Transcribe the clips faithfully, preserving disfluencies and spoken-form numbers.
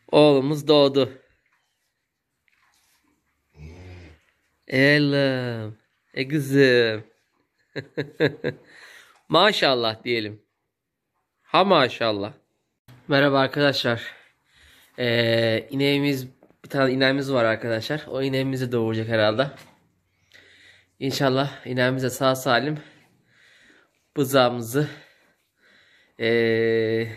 Oğlumuz doğdu. Elim. E kızım. Maşallah diyelim. Ha maşallah. Merhaba arkadaşlar. Ee, ineğimiz bir tane ineğimiz var arkadaşlar. O ineğimizi doğuracak herhalde. İnşallah ineğimiz de sağ salim bızağımızı ee,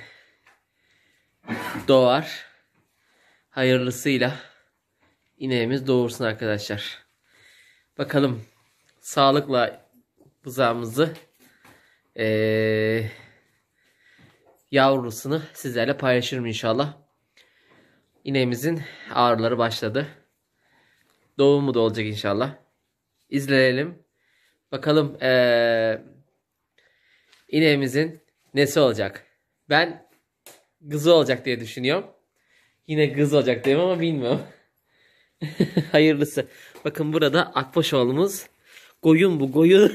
doğar. Hayırlısıyla ineğimiz doğursun arkadaşlar. Bakalım sağlıkla bızağımızı ee, yavrusunu sizlerle paylaşırım inşallah. İneğimizin ağrıları başladı. Doğumu da olacak inşallah. İzleyelim. Bakalım ee, ineğimizin nesi olacak? Ben kızı olacak diye düşünüyorum. Yine kız olacak diyorum ama bilmiyorum. Hayırlısı. Bakın burada Akbaşoğlumuz. Koyun bu koyun.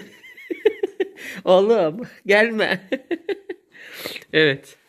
Oğlum gelme. Evet.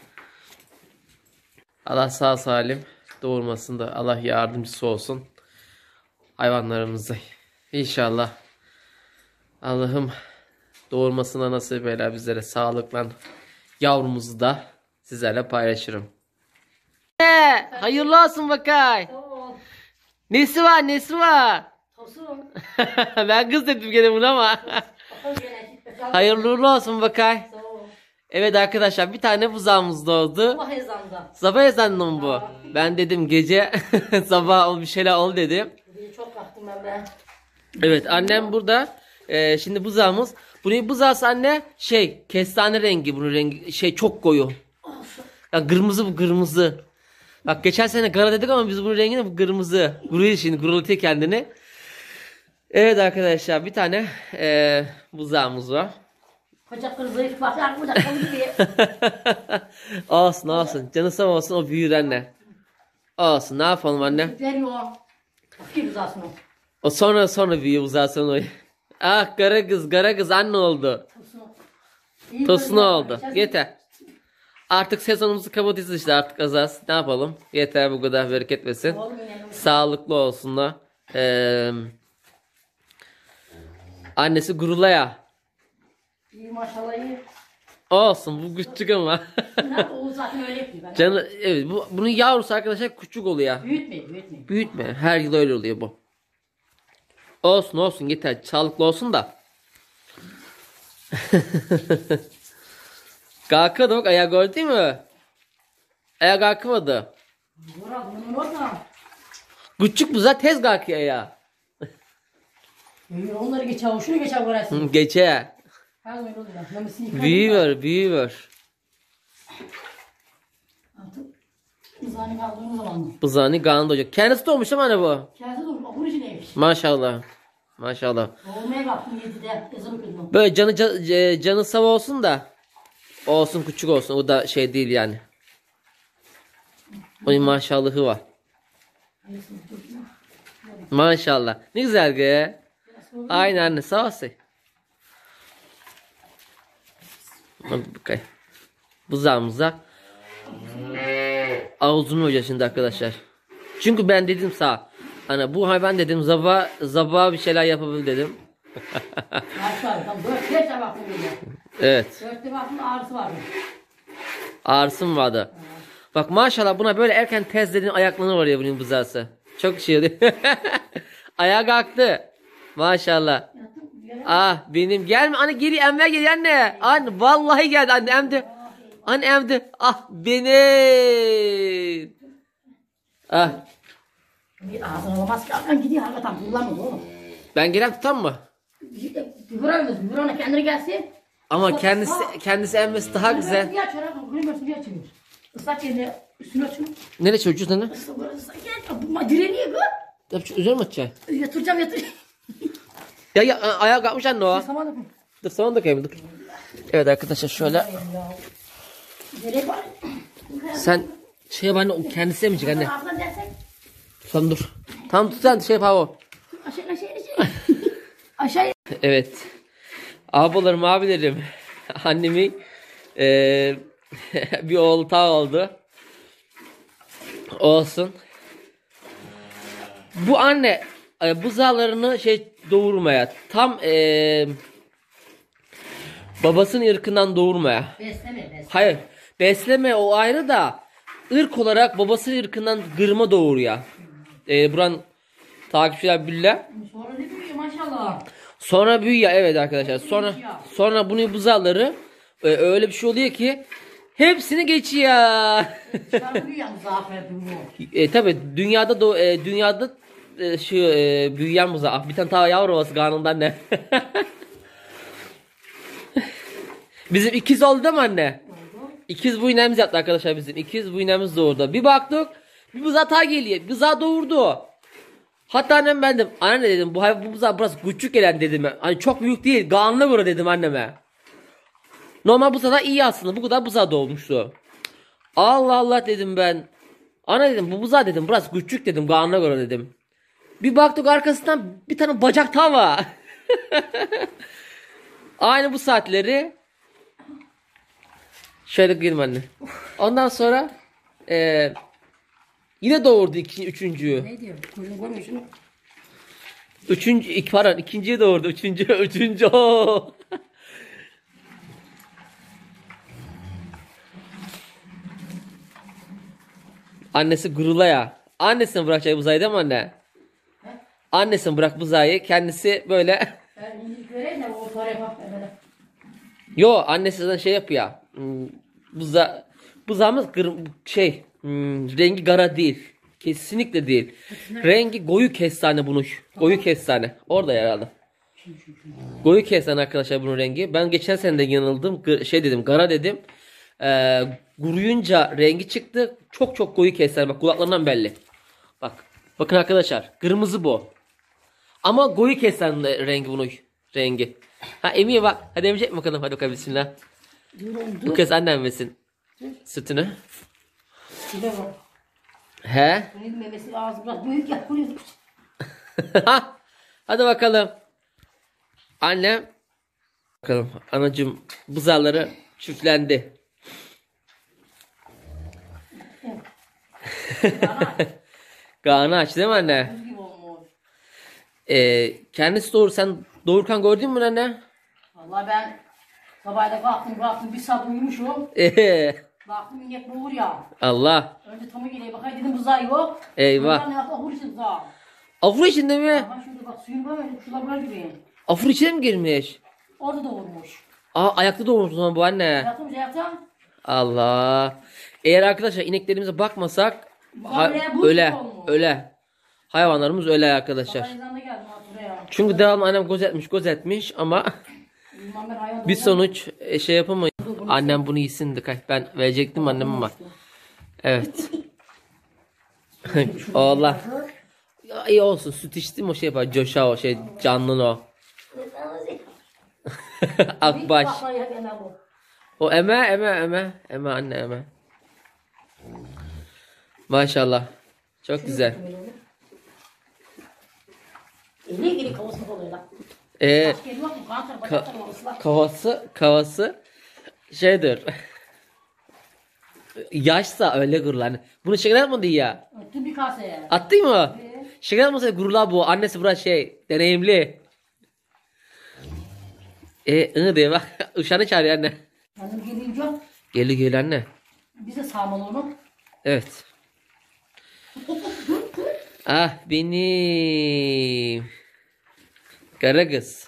Allah sağ salim doğurmasında Allah yardımcısı olsun hayvanlarımıza. İnşallah Allah'ım doğurmasına nasip eyler bizlere sağlıkla yavrumuzu da sizlerle paylaşırım. Ee, hayırlı olsun bakay. Nesi var nesi var? Ben kız dedim gene buna ama. Hayırlı uğurlu olsun bakay. Evet arkadaşlar bir tane buzağımız doğdu. Sabah ezanında. Sabah ezanında mı bu? Aa. Ben dedim gece sabah bir şeyler ol dedim. Çok kalktım ben be. Evet annem burada. Ee, şimdi buzağımız. Bunun buzağısı anne şey kestane rengi, bunun rengi şey çok koyu. Ya kırmızı bu kırmızı. Bak geçen sene kara dedik ama biz bunun rengini bu kırmızı. Kuruyor şimdi kuruluyor kendini. Evet arkadaşlar bir tane e, buzağımız var. Bacakları zayıf bak. Bacakları gibi. Olsun olsun. Canı sağ olsun o büyür anne. Olsun ne yapalım anne. Veriyor. Bakayım uzasın o. O sonra sonra büyüyor uzasın o. Ah kara kız kara kız anne oldu. Tosun oldu. Yeter. Artık sezonumuzu kapatacağız işte artık azaz. Ne yapalım? Yeter bu kadar bereket versin. Sağlıklı olsunlar. Ee, annesi gurulaya. İyi maşallah iyi. Olsun bu küçük ama. O zaten öyle yapıyor. Canı, evet bu, bunun yavrusu arkadaşlar küçük oluyor. Büyütme büyütme. Büyütme. Her yıl öyle oluyor bu. Olsun olsun yeter. Sağlıklı olsun da. Kalkadı bak ayağı gördün mü? Ayağı kalkmadı. Küçük bu zaten tez kalkıyor ayağı. Onları geçer. Şunu geçer burası. Geçe. Büyüyor büyüyor. Bızağını kaldığımız zaman. Bızağını kanında olacak. Kendisi doğmuş değil mi anne bu? Kendisi doğmuş. Okul içindeymiş. Maşallah. Maşallah. Doğmaya kalktım yedide. Ezan okudum. Böyle canı ca, canı sava olsun da. Olsun küçük olsun. O da şey değil yani. Onun maşallahı var. Maşallah. Ne güzel ge. Aynen anne sağ olsun. Bakayım. Buzağımıza ağzımı hocam şimdi arkadaşlar. Çünkü ben dedim sağ. Hani bu hayvan dedim zaba zaba bir şeyler yapabilir dedim. Evet. Ağrısı vardı. Ağrısı mı vardı? Bak maşallah buna böyle erken tez dediğin ayaklarına var ya bunun buzağısı. Çok şey oluyor. Ayağa kalktı. Maşallah. Ah benim gelme anne geri emme gel anne. Anne vallahi geldi anne emdi. Anne emdi. Ah benim. Ah. Bir ağzına olmaz ki. Ağzına gidiyor hakikaten kullanmadı oğlum. Ben gelem tutam mı? Bir vuramıyoruz. Bir vurana kendine gelsin. Ama kendisi kendisi emmesi daha güzel. Bir açıyor. Bir açıyor. Islak yerine üstünü açıyor. Nereye çocuğuz anne? Islak gel. Direniyor bu. Yapacak üzerine mi atacaksın? Yatıracağım yatıracağım. Ya ya ayağa kalkmış anne o. Saman da koy. Dur saman da koyayım dur. Evet arkadaşlar şöyle. Nereye var? Sen şey yap anne o kendisi emecek anne. Ağzına dersek. Tamam dur. Tamam tut sen şey yap o. Aşağı aşağı aşağı. Aşağı. Evet. Abilerim abilerim. Annemin eee bir oğlu ta oldu. Olsun. Bu anne e, buzağlarını şey doğurmaya tam e, babasının ırkından doğurmaya. Besleme besleme. Hayır. Besleme o ayrı da ırk olarak babasının ırkından gırma doğuruyor. E, buran takipçiler bilirler. Sonra ne büyüyor maşallah. Sonra büyüyor evet arkadaşlar. Sonra sonra bunu buzağları e, öyle bir şey oluyor ki hepsini geçiyor. Çıkarmıyor yalnız zafer büyüyor. E tabi dünyada da e, dünyada e, şu e, büyüyen buzağı. Bir tane daha yavru olası karnından ne? Bizim ikiz oldu değil mi anne? Oldu. İkiz bu iğnemiz yaptı arkadaşlar bizim. İkiz bu iğnemiz doğurdu. Bir baktık bir buzağı daha geliyor. Buzağı doğurdu. Hatta annem ben dedim. Anne dedim bu, bu buzağı biraz küçük gelen dedim. Hani çok büyük değil. Kanlı göre dedim anneme. Normal buzağı da iyi aslında. Bu kadar buzağı doğmuştu. Allah Allah dedim ben. Ana dedim bu buzağı dedim biraz küçük dedim. Kanına göre dedim. Bir baktık arkasından bir tane bacak tava. Aynı bu saatleri. Şöyle girme anne. Ondan sonra e, yine doğurdu iki, üçüncüyü. Ne diyor? Kuyruğunu görmüyor şunu. Üçüncü, iki, pardon ikinciyi doğurdu. Üçüncü, üçüncü. Oo. Annesi gurula ya. Annesini bırakacak buzayı değil mi anne? He? Annesini bırak buzayı. Kendisi böyle. Ben şimdi göreyim de o tarafa bak. Böyle. Yo annesi zaten şey yapıyor. Hmm, buza, buzağımız gır, şey hmm, rengi kara değil. Kesinlikle değil. Rengi koyu kestane bunun. Koyu kestane. Orada herhalde. Koyu kestane arkadaşlar bunun rengi. Ben geçen sene de yanıldım. Gı- Şey dedim kara dedim. Ee, kuruyunca rengi çıktı. Çok çok koyu kestane. Bak kulaklarından belli. Bak. Bakın arkadaşlar. Kırmızı bu. Ama koyu kestane rengi bunun. Rengi. Ha emiyor bak. Hadi emecek mi bakalım. Hadi bakalım bismillah. Dur oğlum Bu dur. kez annem versin. Sütünü. Bir de bak. He. Bunun memesi ağzı biraz büyük ya. Bunu Hadi bakalım. Annem. Bakalım anacığım buzağları çiftlendi. Karnı aç değil mi anne? buz gibi olmuş. Ee, kendisi doğur. Sen doğurken gördün mü anne? Vallahi ben sabahda kalktım kalktım bir saat uyumuşum. Ee, Baktım inek boğur ya. Allah. Önce Tom'a geleyim bakayım dedim buzağı yok. Eyvah. Ondan ne yaptı? Ahur için buzağı. Afur içinde mi? Ama şurada bak suyun böyle şurada böyle gibi. Afur içine mi girmiş? Orada doğurmuş. Aa ayakta doğurmuş o zaman bu anne. Yatım yatım. Allah. Eğer arkadaşlar ineklerimize bakmasak ha- Öyle, buz öle gibi olmuş. öle. Hayvanlarımız öyle arkadaşlar. Sabah ezanında geldim ha buraya. Çünkü devamlı annem gözetmiş gözetmiş ama Bilmem ben hayvan bir doğurmam. sonuç e, şey yapamayız. Annem bunu yesin de ben verecektim annem ama. Evet. Allah. Ya, iyi olsun süt içtim o şey yapar coşa o şey canlı o. Akbaş. Baklayı hep yemem bu. O eme eme eme eme anne eme. Maşallah. Çok güzel. Eli geri kavusunu oluyor lan. Ee, Taş geliyor mu? Kantar bacaklar var ıslak. kavası kavası şeydir. Yaşsa öyle gururlar. Hani bunu şeker atmadı ya. Öttüm bir kase. Attı mı? Ee? Şeker atmasa gururlar bu. Annesi biraz şey deneyimli. E ını diye bak. Uşağını çağırıyor anne. Annem gelince Geli gel anne. bize sağmalı onu. Evet. Ah benim. Kara kız.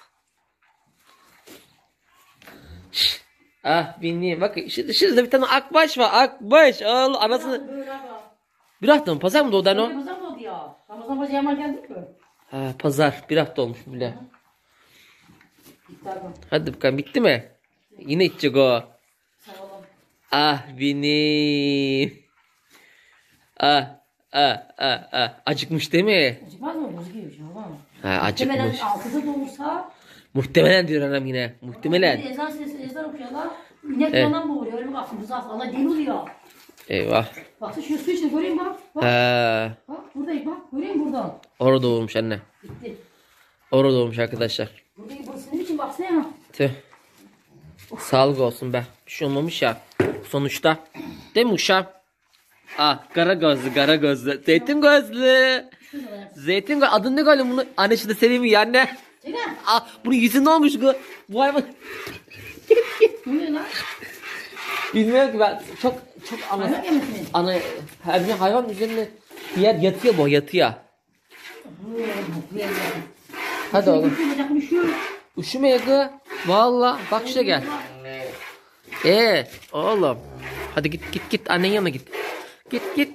Şşt. Ah benim. Bak şurada, şurada bir tane akbaş var. Akbaş. Al anasını. Böyle bak. Bir hafta mı? Pazar mı doğdu anne o? Ramazan mı oldu ya? Ramazan başı yaman geldik mi? Ha, pazar. Bir hafta olmuş bile. İftardan. Hadi bakalım bitti mi? Yine içecek o. Sağ olun. Ah benim. Ah ah ah ah. Acıkmış değil mi? Acıkmaz mı? Buz gibi bir şey ama. Ha acıkmış. Muhtemelen altıda doğursa. Muhtemelen diyor anam yine. Bir Muhtemelen. ezan sesi ezan okuyorlar. İnek Evet. yanan boğuruyor. Öyle bir kalksın. Buz altı. Allah deli oluyor. Eyvah. Baksana şu su içinde göreyim bak. Bak. Ha, Bak buradayım bak. Göreyim buradan. orada doğmuş anne. Bitti. Orada doğmuş arkadaşlar. Buradayım. Burası ne biçim baksana ya. Tüh. Sağlık olsun be. Bir şey olmamış ya. Sonuçta. Değil mi uşağım? Ah kara gözlü kara gözlü. Zeytin gözlü. Zeytin gözlü. Adın ne galiba bunu? Anne şimdi seveyim ya anne. Çekil. Ah bunun yüzü ne olmuş bu? Bu hayvan. Ne lan? Bilmiyorum ki ben çok çok ana. Hayvan yemesin. Ana her bir hayvan üzerine bir yer yatıyor bu yatıyor. Hadi oğlum. Üşüme yakı. Valla bak şuraya gel. Ee oğlum. Hadi git git git annenin yanına git. Git git.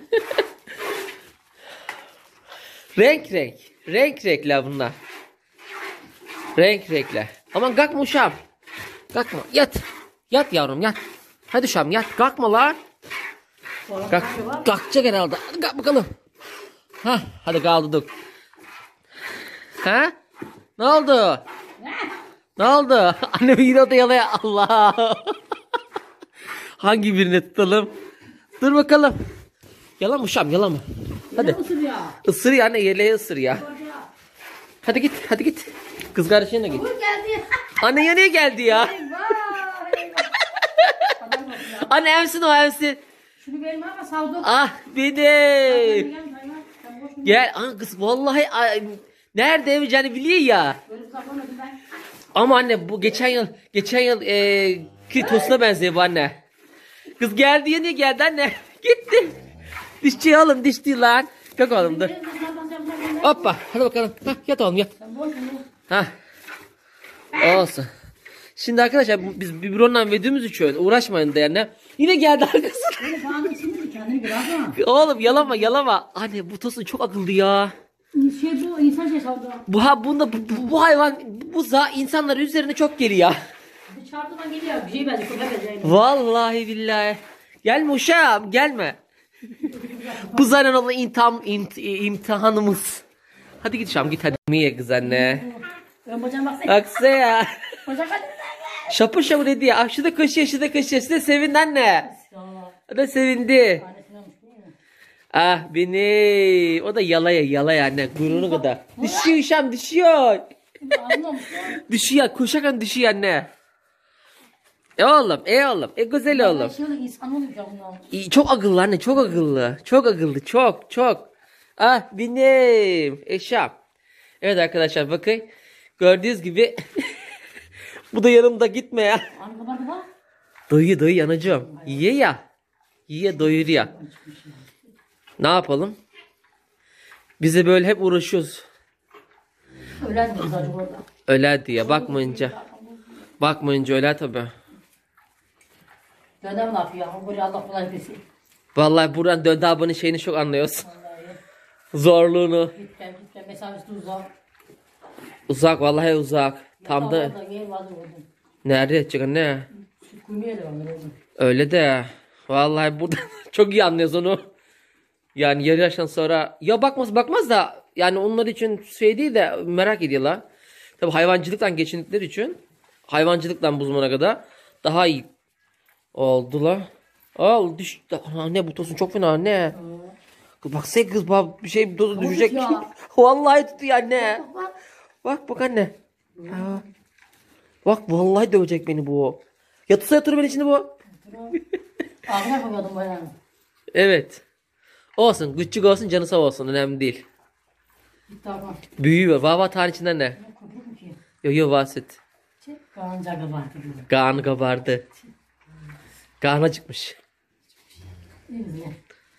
renk renk. Renk renkler bunlar. Renk renkler. Aman kalkma uşağım. Kalkma yat. Yat yavrum yat. Hadi uşağım yat. Kalkma lan. Kalk. Kalkacak herhalde. Hadi kalk bakalım. Ha, hadi kaldırdık. Ha? Ne oldu? Ne oldu? Annemi yine odaya Allah. Hangi birini tutalım? Dur bakalım. Yalan mı şam yalan mı? Hadi. Isır ya anne yeleği ısır ya. Hadi git hadi git. Kız kardeşine de git. Geldi. Anne ya niye geldi ya? Anne emsin o emsin. Şunu benim ama savdum. Ah benim. Gel ana kız vallahi ay, nerede evleneceğini biliyor ya. Ama anne bu geçen yıl geçen yıl e, ki tosuna benziyor bu anne. Kız geldi ya niye geldi anne? Gitti. Dişçi oğlum dişçi lan. Kalk oğlum dur. Hoppa hadi bakalım. Hah, yat oğlum yat. Hah. Olsun. Şimdi arkadaşlar bu- biz biberonla verdiğimiz için uğraşmayın da yani. Yine geldi arkasına. Oğlum yalama yalama. Anne bu tosun çok akıllı ya. Şey bu insan şey savdu. Bu ha bunda bu, bu, bu hayvan bu za insanlar üzerine çok geliyor. Dışarıdan geliyor. Bir şey benziyor. Köpek benziyor. Vallahi billahi. Gelme uşağım gelme. Bu zaten olan imtihan, imt, imtihanımız. Hadi git uşağım git hadi. Niye kız anne? Ben bacağım baksana. Aksa ya. Bacak hadi. Şapır şapır dedi ya. Ah şu da koşuyor şu da koşuyor. Şu da sevindi anne. O da sevindi. Ah beni. O da yalaya yalaya anne. Kuyruğunu kadar. Düşüyor uşağım düşüyor. Düşüyor. Koşarken düşüyor anne. E oğlum, e oğlum, e güzel oğlum. İyi, çok akıllı anne, çok akıllı. Çok akıllı, çok, çok. Ah benim eşam. Evet arkadaşlar bakın. Gördüğünüz gibi bu da yanımda gitme ya. Doyuyor doyuyor anacığım. Yiye ya. Yiye doyur ya. Ne yapalım? Bize böyle hep uğraşıyoruz. Ölen de acaba orada. Öler diye bakmayınca. Bakmayınca öler tabi. Dönem ne yapıyor? Buraya Allah kolay bilsin. Vallahi buradan döndü abinin şeyini çok anlıyorsun. Zorluğunu. Gitken gitken mesafesi uzak. Uzak vallahi uzak. Tam da Yer vardı orada. nerede yatacak anne? Süt kuymuyor da var orada. Öyle de. Vallahi burada çok iyi anlıyoruz onu. Yani yarı yaştan sonra ya bakmaz bakmaz da yani onlar için şey değil de merak ediyorlar. Tabi hayvancılıktan geçindikleri için hayvancılıktan bu zamana kadar daha iyi oldular. Al düş. Anne bu tosun çok fena anne. Kız baksana kız bak bir şey tosun düşecek. ya. Vallahi tutuyor anne. Bak bak anne. Ha. Bak vallahi dövecek beni bu. Yatırsa yatırır beni şimdi bu. Ağzına koyuyordum bayağı. Evet. Olsun küçük olsun canı sağ olsun önemli değil. Gitti ama. Büyüyor. Vava tane içinden ne? Köpük mü ki? Yo yo vasit. Çek. Kanca kabardı gibi. Karnı kabardı. Karnı acıkmış. Ne güzel.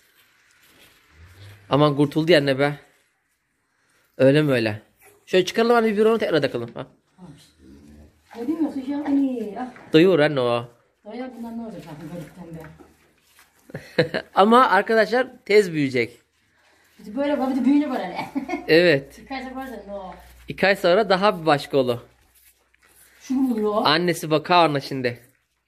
Aman kurtuldu ya anne be. Öyle mi öyle? Şöyle çıkaralım hani bir onu tekrar takalım. Ha. Koydum yoksa şey yapın iyi. Ah. Doyuyor anne o. Doya bundan ne olacak bakın gördükten be. Ama arkadaşlar tez büyüyecek. Bizi böyle bak bir de büyüğünü var hele. Evet. Birkaç sefer de ne o. İki ay sonra daha bir başka olur. Şu buluyor. Annesi bakar ona şimdi.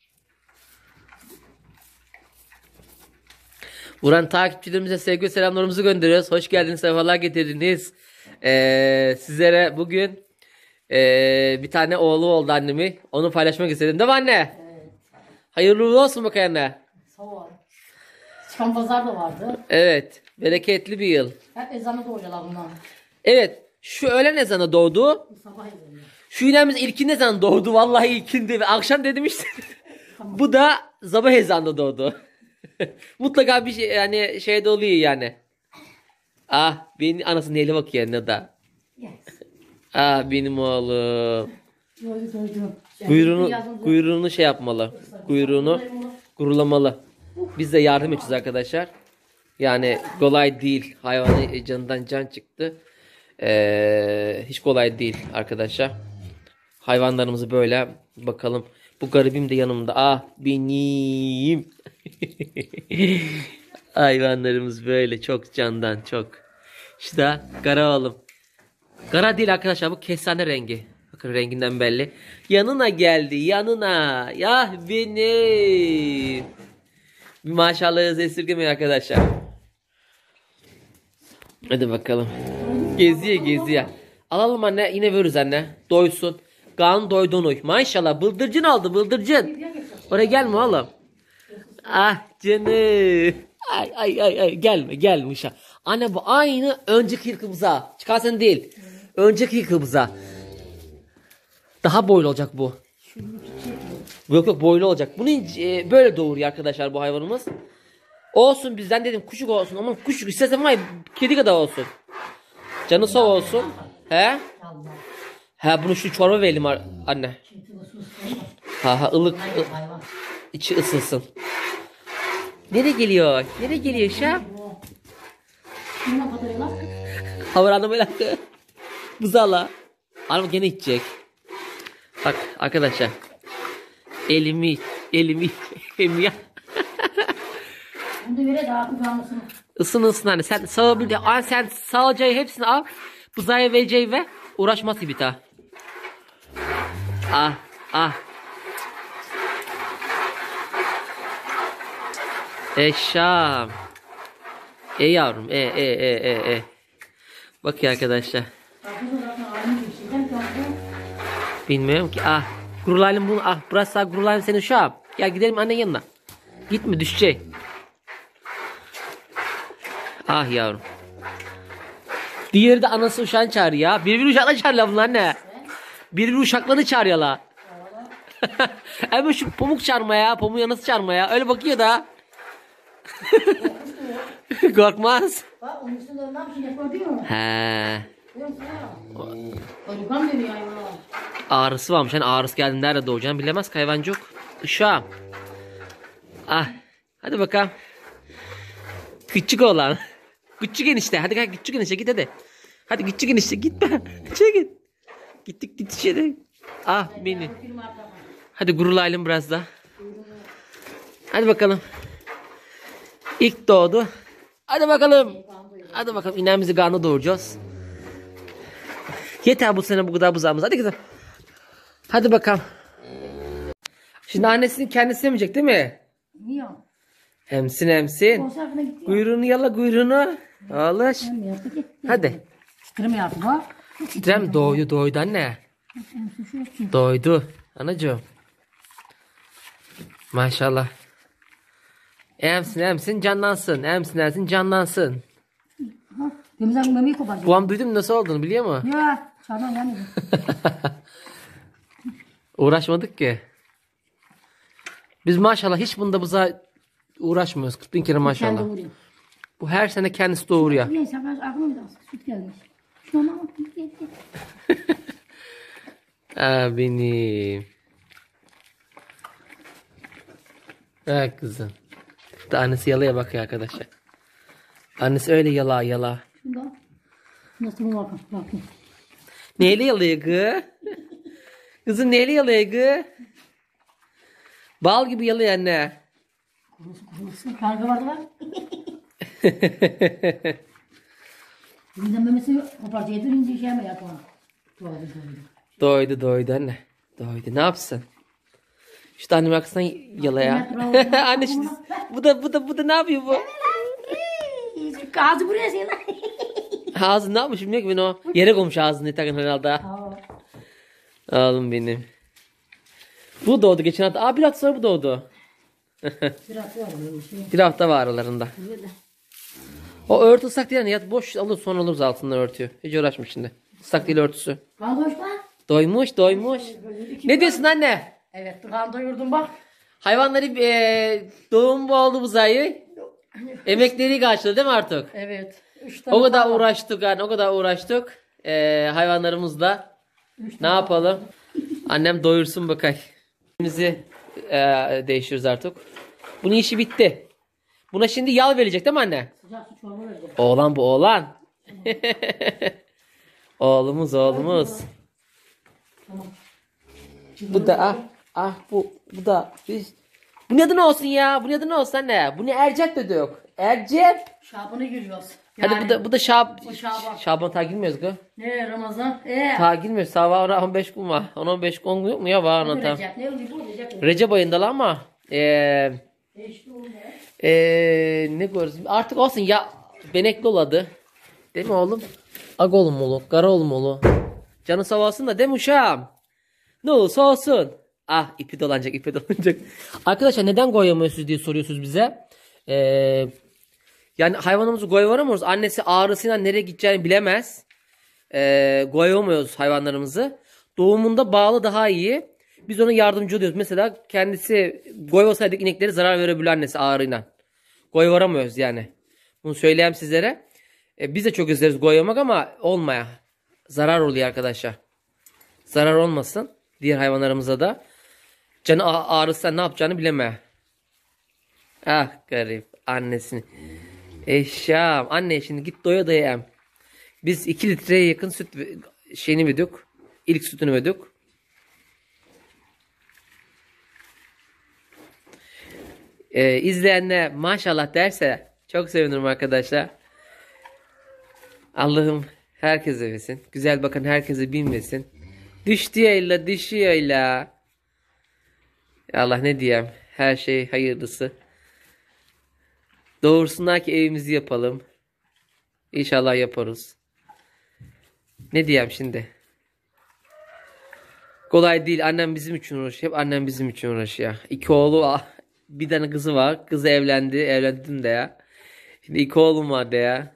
Buran takipçilerimize sevgi ve selamlarımızı gönderiyoruz. Hoş geldiniz, sefalar getirdiniz. Ee, sizlere bugün ee, bir tane oğlu oldu annemi. Onu paylaşmak istedim değil mi anne? Evet. Hayırlı uğurlu olsun bakayım anne. Sağ ol. Çıkan pazar da vardı. Evet. Bereketli bir yıl. Hep ezanı doğuyorlar bundan. Evet. Şu öğlen ezanı doğdu. Sabah ezanı. Şu inemiz ilkin ezanı doğdu. Vallahi ilkindi. Akşam dedim işte. Bu da sabah ezanı doğdu. Mutlaka bir şey yani şeyde oluyor yani. Ah benim anasının eli bakıyor ne da. Yes. Ah benim oğlum. Doydu doydu. Kuyruğunu, Yazın- kuyruğunu şey yapmalı. Kuyruğunu gurulamalı. Biz de yardım edeceğiz arkadaşlar. Yani kolay değil. Hayvanı canından can çıktı. Ee, hiç kolay değil arkadaşlar. Hayvanlarımızı böyle bakalım. Bu garibim de yanımda. Ah benim. Hayvanlarımız böyle çok candan çok. İşte da kara oğlum. Kara değil arkadaşlar, bu kestane rengi. Bakın renginden belli. Yanına geldi yanına. Ya benim. Bir maşallahınızı esirgemeyin arkadaşlar. Hadi bakalım. Geziyor geziyor. Alalım anne, yine veririz anne. Doysun. Kan doydun uy. Maşallah bıldırcın aldı bıldırcın. Oraya gelme oğlum. Ah canım. Ay ay ay ay gelme gelme uşa. Anne bu aynı önceki yıkımıza. Çıkarsın değil. Önceki yıkımıza. Daha boylu olacak bu. Yok yok boylu olacak. Bunu e, böyle doğuruyor arkadaşlar bu hayvanımız. Olsun bizden dedim küçük olsun ama küçük istesem var ya, kedi kadar olsun. Canı sağ olsun. He? Ha bunu şu çorba verelim ar- anne. Ha ha ılık ı- içi ısınsın. Nereye geliyor? Nereye geliyor şap? Bundan kadarıyla. Havaranda böyle buzala. Araba gene içecek. Bak arkadaşlar. Elimi elimi elimi Bunu da böyle daha kullanmasını. ısın ısın hani sen sağabildi. An sen sağacağı hepsini al. Buzaya vereceği ve uğraşması bir daha. Ah ah. Eşam. E yavrum e e e e e. Bak ya arkadaşlar. Bilmiyorum ki ah. Gurulayım bunu ah. Burası sağ gurulayım senin şu an. Gel gidelim anne yanına. Gitme düşecek. Ah yavrum. Diğeri de anası uşağını çağırıyor ya. Bir bir uşakla çağırıyor bunlar anne. Bir bir uşaklarını çağırıyor la. Hemen şu pamuk çağırma ya. Pamuğu yanası çağırma ya. Öyle bakıyor da. Korkmaz. Bak onun üstünde ondan bir şey gördün mü? He. Görüyor musun ya? Uyukam dönüyor hayvana. Ağrısı varmış. Hani ağrısı geldi nerede doğacağını bilemez ki hayvancık. Uşağım. Ah. Hadi bakalım. Küçük oğlan. Küçük enişte. Hadi gel küçük enişte git hadi. Hadi küçük enişte git be. İçeri git. Gittik git içeri. Ah beni. Hadi gurulayalım biraz da. Hadi bakalım. İlk doğdu. Hadi bakalım. Hadi bakalım inemizi karnı doğuracağız. Yeter bu sene bu kadar buzağımız. Hadi kızım. Hadi bakalım. Şimdi annesinin kendisi yemeyecek değil mi? Niye? Emsin emsin. Konservine gitti ya. Kuyruğunu yala kuyruğunu. Alış. Hem yaptı gitti. Hadi. Titreme yaptı bak. Titrem doydu doydu anne. Doydu. Anacığım. Maşallah. Emsin emsin canlansın. Emsin emsin canlansın. Demizden memeyi kopardı. Bu an duydum nasıl olduğunu biliyor mu? Ya çağdan yanıyor. Uğraşmadık ki. Biz maşallah hiç bunda buza uğraşmıyoruz. kırk bin kere Kendi maşallah. vuruyor. Bu her sene kendisi doğuruyor. Neyse ben aklıma bir daha süt gelmiş. Şuna bak. Git git git. Aa benim. Ha kızım. Da annesi yalaya bakıyor arkadaşlar. Annesi öyle yala yala. Şunda. Nasıl bu bakın. Bakın. Neyle yalıyor kız? Kızım neyle yalıyor kız? Bal gibi yalıyor anne. Kurusun kurusun. Karga vardı var. Bizden memesi koparcı yedirince şey mi yapalım? Doğru doğru. Doydu doydu anne. Doydu ne yapsın? İşte annem arkasından yala ya. Anne şimdi bu da bu da bu da ne yapıyor bu? Ağzı buraya sen. Ağzını ne yapmış bilmiyorum ki ben o. Yere koymuş ağzını yeterken herhalde. Oğlum benim. Bu doğdu geçen hafta. Aa bir hafta sonra bu doğdu. Biraz var böyle şey. Bir hafta var aralarında. Böyle. O örtü ıslak değil yani yat boş alır sonra alırız altından örtüyü. Hiç uğraşmış şimdi. Islak değil örtüsü. Kan doymuş lan. Doymuş doymuş. Ne diyorsun anne? Evet kan doyurdum bak. Hayvanları e, doğum oldu bu sayı. Emekleri karşıladı değil mi artık? Evet. Üç tane O kadar var. uğraştık yani o kadar uğraştık. E, hayvanlarımızla. Üç Ne tane yapalım? Annem doyursun bakay. Bizi e, değiştiriyoruz artık. Bunun işi bitti. Buna şimdi yal verecek değil mi anne? Sıcak su çorba vereceğim. Oğlan bu oğlan. Oğlumuz oğlumuz. Tamam. Bu da ah ah bu bu da biz. Bu ne adı ne olsun ya? Bu ne adı ne olsun anne? Bu ne Ercep de yok. Ercep. Şaban'ı giriyoruz. Hadi bu da bu da Şab Bu Şaban. Şaban ta girmiyoruz gı. Ne Ramazan? Ee. Ta girmiyoruz. Sabah ona on beş gün var. on on beş gün yok mu ya var ona tam. Recep. Ne oluyor bu Recep? Recep ayında ama eee Değişti oğlum ya. eee ne görürüz? Artık olsun ya benekli oladı. Değil mi oğlum? Ag oğlum oğlu, kara oğlum oğlu. Canı sağ olsun da değil mi uşağım? Ne olursa olsun. Ah ipi dolanacak ipi dolanacak. Arkadaşlar neden koyamıyorsunuz diye soruyorsunuz bize. Eee Yani hayvanımızı koyamıyoruz. Annesi ağrısıyla nereye gideceğini bilemez. Ee, koyamıyoruz hayvanlarımızı. Doğumunda bağlı daha iyi. Biz ona yardımcı oluyoruz. Mesela kendisi koymasaydık inekleri zarar verebiliyor annesi ağrıyla. Koyamıyoruz yani. Bunu söyleyeyim sizlere. Ee, biz de çok isteriz koyamak ama olmaya. Zarar oluyor arkadaşlar. Zarar olmasın. Diğer hayvanlarımıza da. Canı ağrısı ne yapacağını bilemeye. Ah garip annesini. Eşyam. Anne şimdi git doya doya em. Biz iki litreye yakın süt şeyini verdik. İlk sütünü verdik. Ee, izleyenler maşallah derse çok sevinirim arkadaşlar. Allah'ım herkese versin. Güzel bakın herkese bilmesin. Düştü yayla düştü yayla. Allah ne diyeyim. Her şey hayırlısı. Doğursunlar ki evimizi yapalım. İnşallah yaparız. Ne diyeyim şimdi? Kolay değil. Annem bizim için uğraşıyor. Hep annem bizim için uğraşıyor. İki oğlu var. Bir tane kızı var. Kızı evlendi. Evlendim de ya. Şimdi iki oğlum var de ya.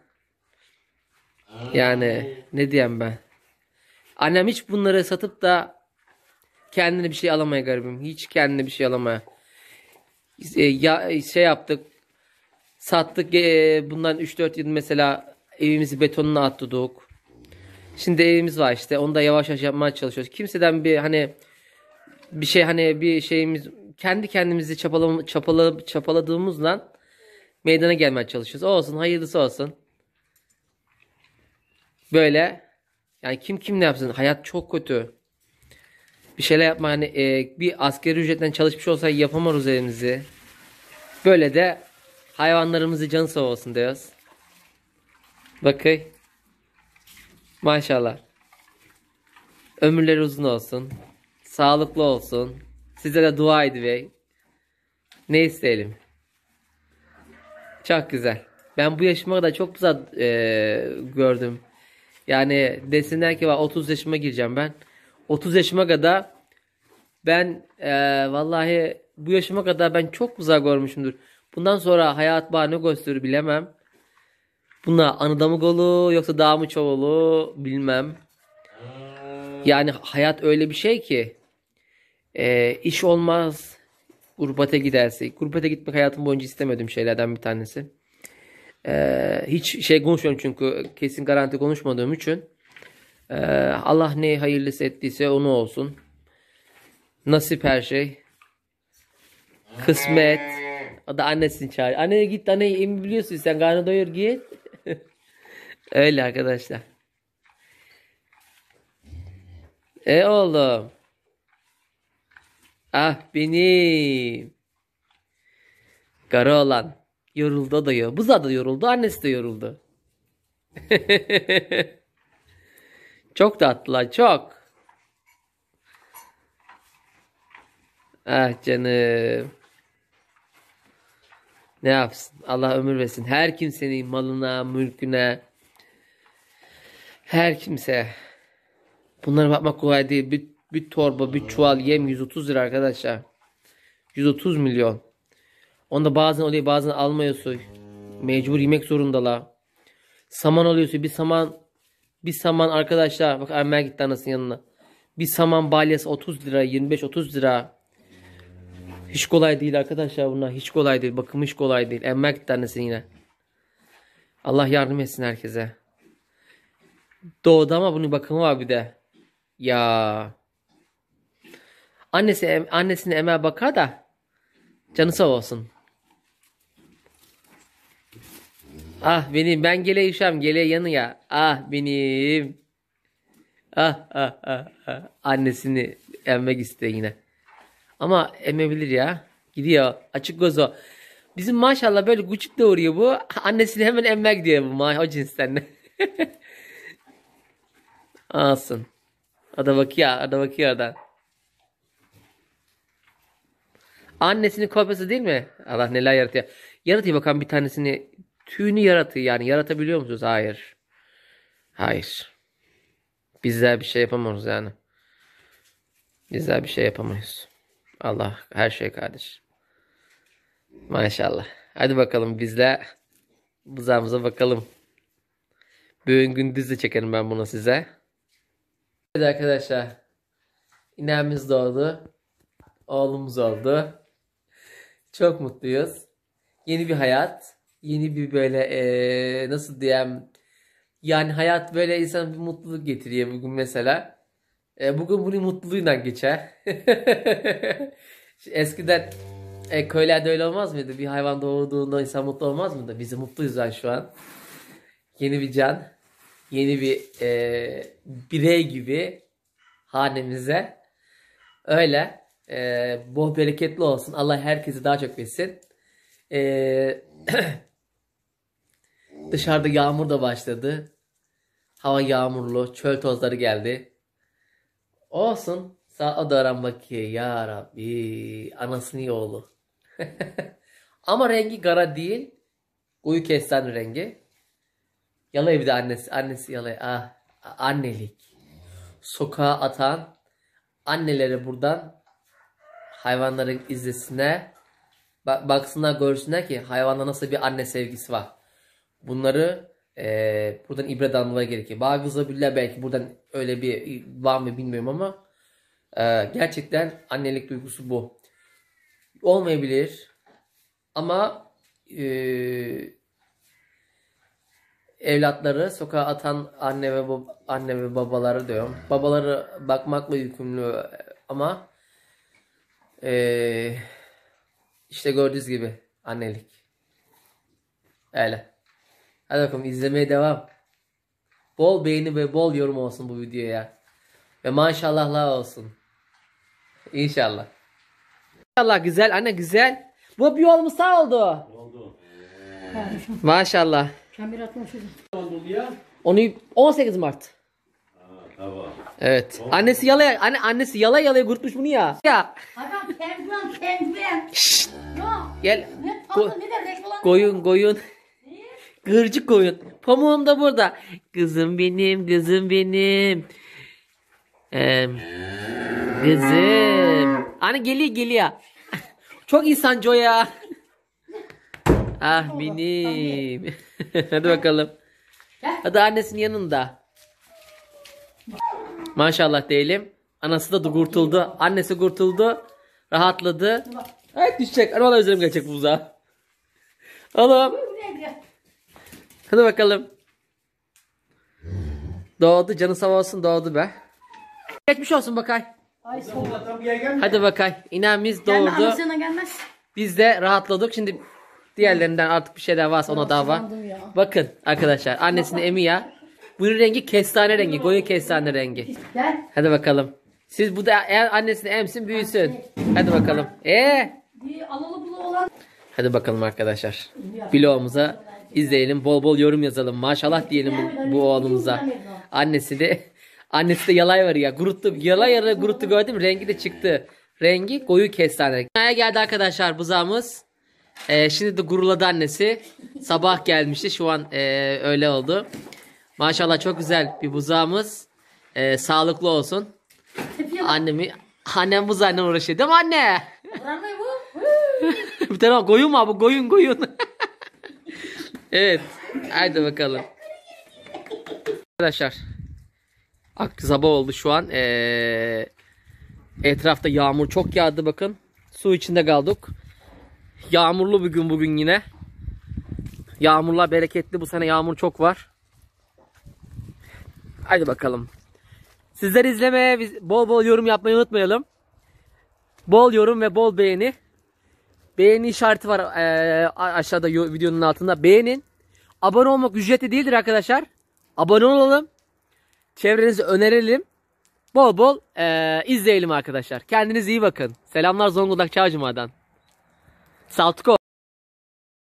Yani ne diyeyim ben? Annem hiç bunları satıp da kendine bir şey alamaya garibim. Hiç kendine bir şey alamaya. E, ya şey yaptık. Sattık. E, bundan üç dört yıl mesela evimizi betonuna attık. Şimdi evimiz var işte. Onu da yavaş yavaş yapmaya çalışıyoruz. Kimseden bir hani bir şey hani bir şeyimiz kendi kendimizi çapalam çapala çapaladığımızla meydana gelmeye çalışıyoruz. Olsun hayırlısı olsun. Böyle yani kim kim ne yapsın? Hayat çok kötü. Bir şeyler yapma hani e, bir asgari ücretten çalışmış olsa yapamıyoruz evimizi. Böyle de hayvanlarımızı canı sağ olsun diyoruz. Bakın. Maşallah. Ömürleri uzun olsun. Sağlıklı olsun. Size de dua edin. Ne isteyelim? Çok güzel. Ben bu yaşıma kadar çok güzel e, gördüm. Yani desinler ki otuz yaşıma gireceğim ben. otuz yaşıma kadar ben e, vallahi bu yaşıma kadar ben çok güzel görmüşümdür. Bundan sonra hayat bana ne gösterir bilemem. Buna anıda mı golu yoksa daha mı çoğulu bilmem. Yani hayat öyle bir şey ki e, iş olmaz gurbete gidersek. Gurbete gitmek hayatım boyunca istemediğim şeylerden bir tanesi. E, hiç şey konuşmuyorum çünkü kesin garanti konuşmadığım için. E, Allah ne hayırlısı ettiyse onu olsun. Nasip her şey. Kısmet. O da annesini çağırıyor. Anne git anne emin biliyorsun sen karnı doyur git. Öyle arkadaşlar. E oğlum. Ah benim. Kara olan. Yoruldu o da yoruldu. Buza da yoruldu. Annesi de yoruldu. Çok tatlılar çok. Ah canım. Ne yapsın? Allah ömür versin. Her kimsenin malına, mülküne. Her kimse. Bunlara bakmak kolay değil. Bir, bir torba, bir çuval yem yüz otuz lira arkadaşlar. yüz otuz milyon. Onda bazen oluyor bazen almıyorsun. Mecbur yemek zorundalar. Saman alıyorsun. Bir saman bir saman arkadaşlar. Bak Ermer gitti anasının yanına. Bir saman balyası otuz lira. yirmi beş otuz lira. Hiç kolay değil arkadaşlar bunlar. Hiç kolay değil. Bakım hiç kolay değil. Emmek bir tanesini yine. Allah yardım etsin herkese. Doğdu ama bunun bakımı var bir de. Ya. Annesi em, annesine emeğe bakar da canı sağ olsun. Ah benim ben gele üşem gele yanıya. Ah benim. Ah ah ah ah. Annesini emmek istiyor yine. Ama emebilir ya. Gidiyor. Açık göz o. Bizim maşallah böyle küçük doğuruyor bu. Annesini hemen emmek diyor bu ma o cinsten. Alsın. O da bakıyor. O da bakıyor oradan. Annesinin kopyası değil mi? Allah neler yaratıyor. Yaratıyor bakalım bir tanesini. Tüyünü yaratıyor yani. Yaratabiliyor musunuz? Hayır. Hayır. Bizler bir şey yapamıyoruz yani. Bizler bir şey yapamayız. Allah her şey kardeş. Maşallah. Hadi bakalım bizle buzağımıza bakalım. Bugün gündüz de çekerim ben bunu size. Evet arkadaşlar. İnemiz doğdu. Oğlumuz oldu. Çok mutluyuz. Yeni bir hayat. Yeni bir böyle ee, nasıl diyeyim. Yani hayat böyle insana bir mutluluk getiriyor bugün mesela. E, bugün bunun mutluluğuyla geçer. Eskiden e, köylerde öyle olmaz mıydı? Bir hayvan doğduğunda insan mutlu olmaz mıydı? Biz de mutluyuz yani şu an. Yeni bir can, yeni bir e, birey gibi hanemize. Öyle. E, bol bereketli olsun. Allah herkesi daha çok versin. E, dışarıda yağmur da başladı. Hava yağmurlu. Çöl tozları geldi. Olsun. Sağ da bakıyor. Ya Rabbi. Anasının oğlu. Ama rengi kara değil. Koyu kestane rengi. Yalay bir de annesi. Annesi yalay. Ah. Annelik. Sokağa atan anneleri buradan hayvanları izlesinler. Bak, baksınlar görsünler ki hayvanda nasıl bir anne sevgisi var. Bunları e, buradan ibret almaları gerekiyor. Bazı billah belki buradan öyle bir var mı bilmiyorum ama e, gerçekten annelik duygusu bu. Olmayabilir ama e, evlatları sokağa atan anne ve bab- anne ve babaları diyorum. Babaları bakmakla yükümlü ama e, işte gördüğünüz gibi annelik. Öyle. Hadi bakalım izlemeye devam. Bol beğeni ve bol yorum olsun bu videoya. Ve maşallahlar olsun. İnşallah. İnşallah güzel anne güzel. Bu bir olmuş sağ oldu. Oldu. Maşallah. Kamera atma şurada. Oldu ya. Onu on sekiz Mart. Ha, tamam. Evet. Annesi yalaya anne annesi yala yalaya kurutmuş bunu ya. Ya Adam penguen penguen. Ya. gel. Ne Ko- tatlı ne de renk olan. koyun koyun. Gırcık koyun. Pamuğum da burada. Kızım benim, kızım benim. Ee, kızım. Anne geliyor geliyor. Çok insancı o ya. Ah benim. Hadi bakalım. Hadi annesinin yanında. Maşallah diyelim. Anası da kurtuldu. Annesi kurtuldu. Rahatladı. Evet düşecek. Ana valla üzerim gelecek buzağa. Oğlum. Hadi bakalım. Doğdu. Canı sağ olsun doğdu be. Geçmiş olsun bakay. Ay soğuk. Tam bir yer gelmiyor. Hadi bakay. İnemiz Gelme doğdu. anasına gelmez. Biz de rahatladık. Şimdi diğerlerinden artık bir şeyler varsa ona daha var. Sandım ya. Bakın arkadaşlar. Annesini emiyor. Bunun rengi kestane rengi. Koyu kestane rengi. Gel. Hadi bakalım. Siz bu da eğer annesini emsin büyüsün. Hadi bakalım. Ee? Bir alalı bulu olan. Hadi bakalım arkadaşlar. Vlogumuza izleyelim. Bol bol yorum yazalım. Maşallah diyelim bu, bu oğlumuza. Annesi de annesi de yalay var ya. Kuruttu. Yalay yarı kuruttu gördüm. Rengi de çıktı. Rengi koyu kestane. Dünyaya geldi arkadaşlar buzağımız. Ee, şimdi de guruladı annesi. Sabah gelmişti. Şu an ee, öyle oldu. Maşallah çok güzel bir buzağımız. Ee, sağlıklı olsun. Annemi annem buzağıyla uğraşıyor değil mi anne? Bırakmayı bu. Bir tane koyun mu bu? Koyun koyun. Evet. Haydi bakalım. Arkadaşlar. Ak sabah oldu şu an. Ee, etrafta yağmur çok yağdı bakın. Su içinde kaldık. Yağmurlu bir gün bugün yine. Yağmurlar bereketli. Bu sene yağmur çok var. Hadi bakalım. Sizler izlemeye, bol bol yorum yapmayı unutmayalım. Bol yorum ve bol beğeni. Beğeni işareti var ee, aşağıda videonun altında. Beğenin. Abone olmak ücretli değildir arkadaşlar. Abone olalım. Çevrenize önerelim. Bol bol ee, izleyelim arkadaşlar. Kendinize iyi bakın. Selamlar Zonguldak Çağcıma'dan. Saltıko.